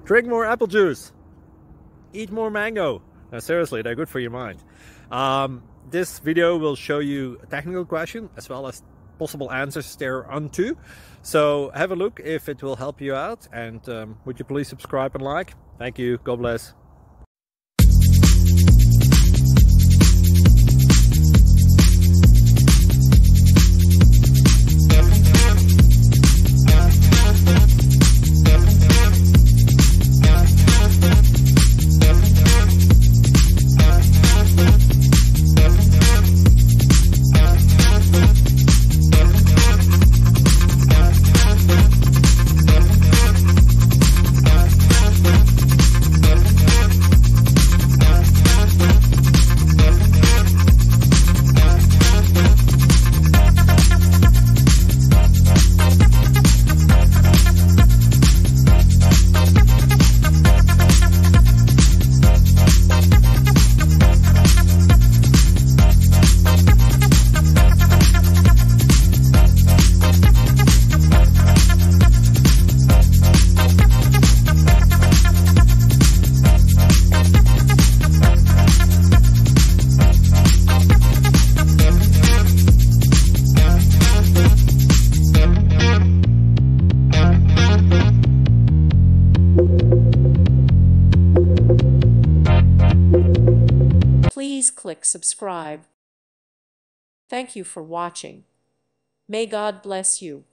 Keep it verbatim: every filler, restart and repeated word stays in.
Drink more apple juice. Eat more mango. Now, seriously, they're good for your mind. Um, this video will show you a technical question as well as possible answers thereunto. So have a look if it will help you out, and um, would you please subscribe and like? Thank you. God bless. Please click subscribe. Thank you for watching. May God bless you.